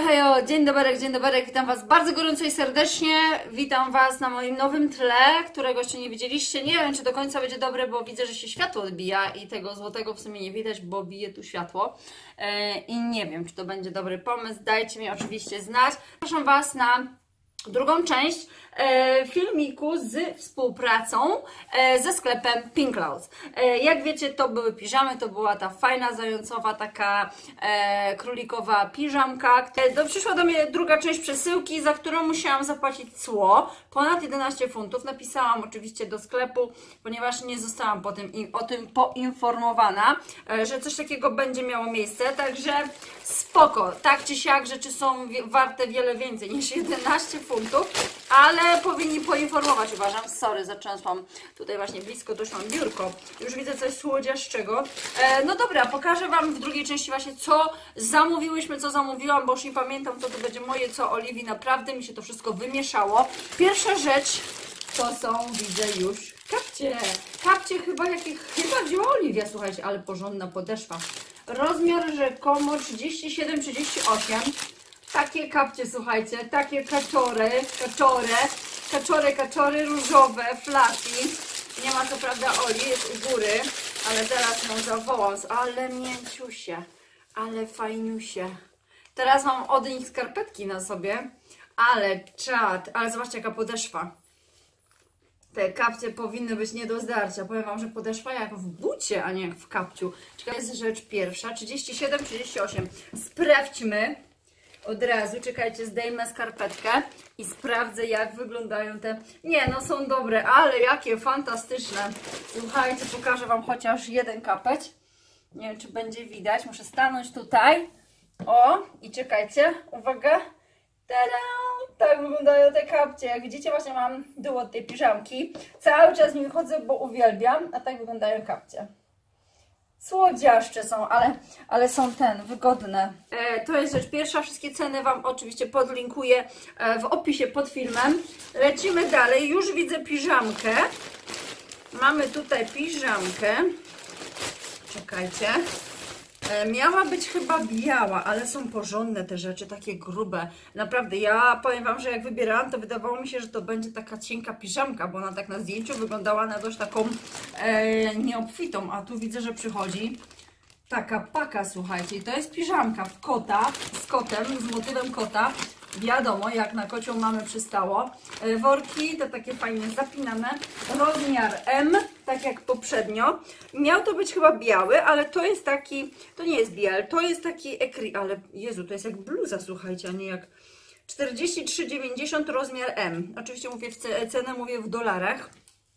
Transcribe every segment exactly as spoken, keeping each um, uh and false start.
hejo, dzień dobry, dzień dobry, witam Was bardzo gorąco i serdecznie. Witam Was na moim nowym tle, którego jeszcze nie widzieliście. Nie wiem, czy do końca będzie dobre, bo widzę, że się światło odbija i tego złotego w sumie nie widać, bo bije tu światło. Yy, I nie wiem, czy to będzie dobry pomysł. Dajcie mi oczywiście znać. Zapraszam Was na drugą część e, filmiku z współpracą e, ze sklepem Pink Clouds. E, jak wiecie, to były piżamy, to była ta fajna, zającowa, taka e, królikowa piżamka. E, do, przyszła do mnie druga część przesyłki, za którą musiałam zapłacić cło, ponad jedenaście funtów. Napisałam oczywiście do sklepu, ponieważ nie zostałam po tym, i, o tym poinformowana, e, że coś takiego będzie miało miejsce, także spoko. Tak czy siak, rzeczy są warte wiele więcej niż jedenaście funtów, ale powinni poinformować, uważam. Sorry, zatrzęsłam tutaj właśnie blisko, doszłam biurko. Już widzę coś słodziaszczego. E, no dobra, pokażę Wam w drugiej części właśnie, co zamówiłyśmy, co zamówiłam, bo już nie pamiętam, co to będzie moje, co Oliwii. Naprawdę mi się to wszystko wymieszało. Pierwsza rzecz to są, widzę już, kapcie. Kapcie chyba, jakich chyba wzięła Oliwia, słuchajcie, ale porządna podeszwa. Rozmiar rzekomo trzydzieści siedem trzydzieści osiem. Takie kapcie, słuchajcie, takie kaczory, kaczore, kaczory, kaczory różowe, fluffy. Nie ma co prawda Oli, jest u góry, ale teraz ją zawołam. Ale mięciusie, ale fajniusie. Teraz mam od nich skarpetki na sobie, ale czad, ale zobaczcie jaka podeszwa. Te kapcie powinny być nie do zdarcia. Powiem Wam, że podeszwa jak w bucie, a nie jak w kapciu. Czekaj, jest rzecz pierwsza. trzydzieści siedem trzydzieści osiem. Sprawdźmy od razu. Czekajcie, zdejmę skarpetkę i sprawdzę, jak wyglądają te... Nie, no są dobre, ale jakie fantastyczne. Słuchajcie, pokażę Wam chociaż jeden kapeć. Nie wiem, czy będzie widać. Muszę stanąć tutaj. O, i czekajcie, uwaga. Tada! Tak wyglądają te kapcie. Jak widzicie, właśnie mam dół od tej piżamki. Cały czas mi chodzę, bo uwielbiam, a tak wyglądają kapcie. Słodziaszcze są, ale, ale są ten, wygodne. E, to jest rzecz pierwsza. Wszystkie ceny Wam oczywiście podlinkuję e, w opisie pod filmem. Lecimy dalej. Już widzę piżamkę. Mamy tutaj piżamkę. Czekajcie. Miała być chyba biała, ale są porządne te rzeczy, takie grube. Naprawdę, ja powiem Wam, że jak wybierałam, to wydawało mi się, że to będzie taka cienka piżamka, bo ona tak na zdjęciu wyglądała na dość taką e, nieobfitą, a tu widzę, że przychodzi taka paka, słuchajcie. I to jest piżamka w kota, z kotem, z motywem kota. Wiadomo, jak na kocią mamy przystało. E, worki, te takie fajnie zapinane. Rozmiar M, tak jak poprzednio. Miał to być chyba biały, ale to jest taki, to nie jest biel, to jest taki ekri, ale Jezu, to jest jak bluza, słuchajcie, a nie jak czterdzieści trzy dziewięćdziesiąt, rozmiar M. Oczywiście mówię w cenę, mówię w dolarach.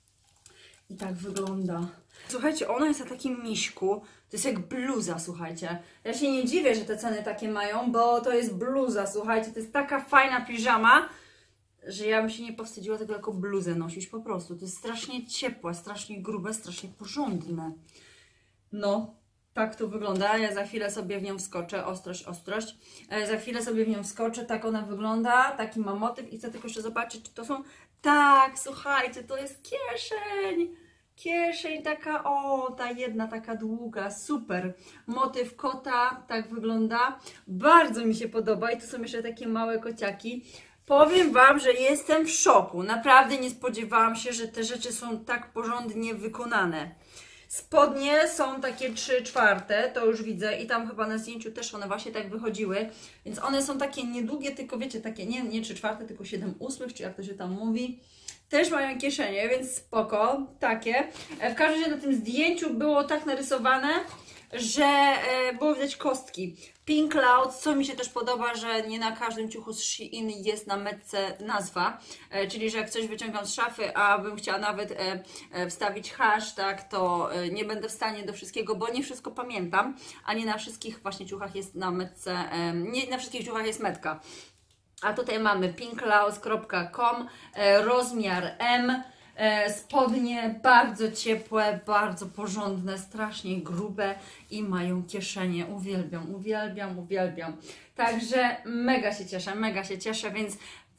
I tak wygląda. Słuchajcie, ona jest na takim miśku. To jest jak bluza, słuchajcie. Ja się nie dziwię, że te ceny takie mają, bo to jest bluza, słuchajcie. To jest taka fajna piżama, że ja bym się nie powstydziła tego jako bluzę nosić po prostu. To jest strasznie ciepłe, strasznie grube, strasznie porządne. No, tak to wygląda. Ja za chwilę sobie w nią wskoczę. Ostrość, ostrość. Za chwilę sobie w nią wskoczę. Tak ona wygląda. Taki ma motyw i chcę tylko jeszcze zobaczyć, czy to są... Tak, słuchajcie, to jest kieszeń. Kieszeń taka, o, ta jedna taka długa, super. Motyw kota, tak wygląda. Bardzo mi się podoba i tu są jeszcze takie małe kociaki. Powiem Wam, że jestem w szoku. Naprawdę nie spodziewałam się, że te rzeczy są tak porządnie wykonane. Spodnie są takie trzy czwarte, to już widzę i tam chyba na zdjęciu też one właśnie tak wychodziły. Więc one są takie niedługie, tylko wiecie, takie nie, nie trzy czwarte, tylko siedem ósmych, czy jak to się tam mówi. Też mają kieszenie, więc spoko, takie. W każdym razie na tym zdjęciu było tak narysowane, że było widać kostki. Pink Clouds, co mi się też podoba, że nie na każdym ciuchu z Shein jest na metce nazwa, czyli że jak coś wyciągam z szafy, a bym chciała nawet wstawić hashtag, to nie będę w stanie do wszystkiego, bo nie wszystko pamiętam, a nie na wszystkich właśnie ciuchach jest na metce, nie na wszystkich ciuchach jest metka. A tutaj mamy pink clouds kropka com, rozmiar M, spodnie bardzo ciepłe, bardzo porządne, strasznie grube i mają kieszenie. Uwielbiam, uwielbiam, uwielbiam. Także mega się cieszę, mega się cieszę, więc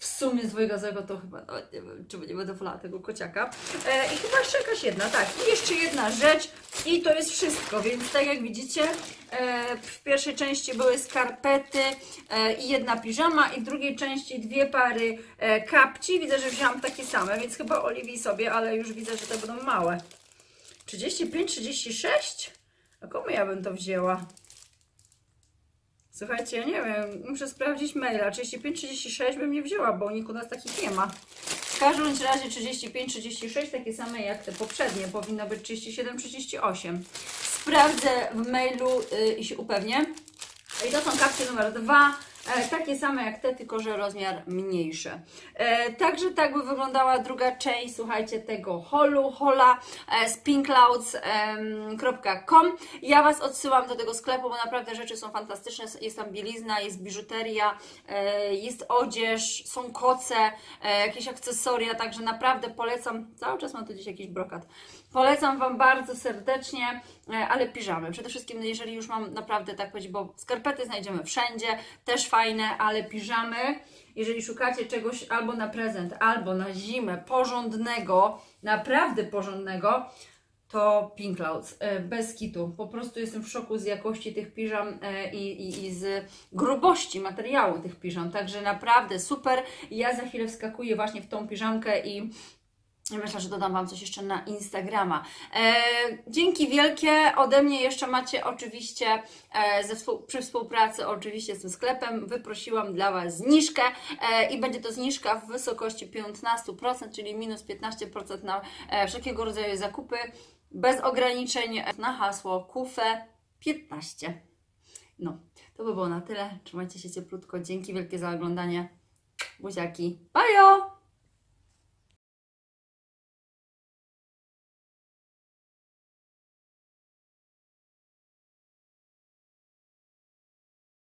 w sumie z dwojgazowego to chyba nawet nie wiem, czy nie będę wolała tego kociaka. E, I chyba jeszcze jakaś jedna, tak. I jeszcze jedna rzecz i to jest wszystko, więc tak jak widzicie, e, w pierwszej części były skarpety e, i jedna piżama i w drugiej części dwie pary e, kapci. Widzę, że wzięłam takie same, więc chyba Oliwii sobie, ale już widzę, że te będą małe. trzydzieści pięć, trzydzieści sześć? A komu ja bym to wzięła? Słuchajcie, ja nie wiem, muszę sprawdzić maila. trzydzieści pięć, trzydzieści sześć bym nie wzięła, bo nikt u nas takich nie ma. W każdym razie trzydzieści pięć, trzydzieści sześć, takie same jak te poprzednie. Powinno być trzydzieści siedem, trzydzieści osiem. Sprawdzę w mailu yy, i się upewnię. I to są kapcie numer dwa. E, takie same jak te, tylko że rozmiar mniejszy. E, także tak by wyglądała druga część, słuchajcie, tego holu, hola e, z pinkclouds kropka com. Ja Was odsyłam do tego sklepu, bo naprawdę rzeczy są fantastyczne. Jest tam bielizna, jest biżuteria, e, jest odzież, są koce, e, jakieś akcesoria, także naprawdę polecam. Cały czas mam tu gdzieś jakiś brokat. Polecam Wam bardzo serdecznie, ale piżamy. Przede wszystkim, jeżeli już mam naprawdę tak powiedzieć, bo skarpety znajdziemy wszędzie, też fajne, ale piżamy, jeżeli szukacie czegoś albo na prezent, albo na zimę porządnego, naprawdę porządnego, to pinkclouds, bez kitu. Po prostu jestem w szoku z jakości tych piżam i, i, i z grubości materiału tych piżam. Także naprawdę super. Ja za chwilę wskakuję właśnie w tą piżamkę i myślę, że dodam Wam coś jeszcze na Instagrama. E, dzięki wielkie. Ode mnie jeszcze macie oczywiście e, ze współ, przy współpracy oczywiście z tym sklepem wyprosiłam dla Was zniżkę e, i będzie to zniżka w wysokości piętnaście procent, czyli minus piętnaście procent na e, wszelkiego rodzaju zakupy bez ograniczeń na hasło Q F E piętnaście. No, to by było na tyle. Trzymajcie się cieplutko. Dzięki wielkie za oglądanie. Buziaki. Bajo!